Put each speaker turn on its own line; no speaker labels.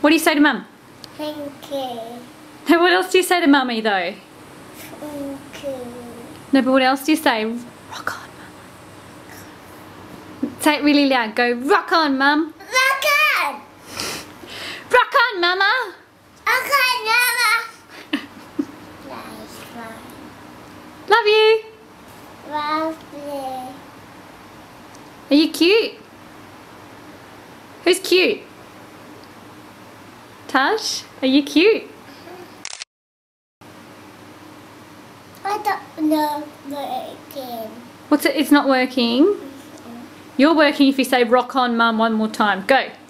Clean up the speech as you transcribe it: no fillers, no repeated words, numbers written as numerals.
What do you say to Mum?
Thank you.
What else do you say to Mummy though?
Thank you.
No, but what else do you say? Rock on, Mama. Say it really loud. Go, rock on, Mum.
Rockin!
Rock on, Mama.
Okay, Mama. Nice one.
Love you.
Lovely.
Are you cute? Who's cute? Tash, are you cute?
I don't know working.
What's it? It's not working. You're working if you say rock on, Mum, one more time. Go.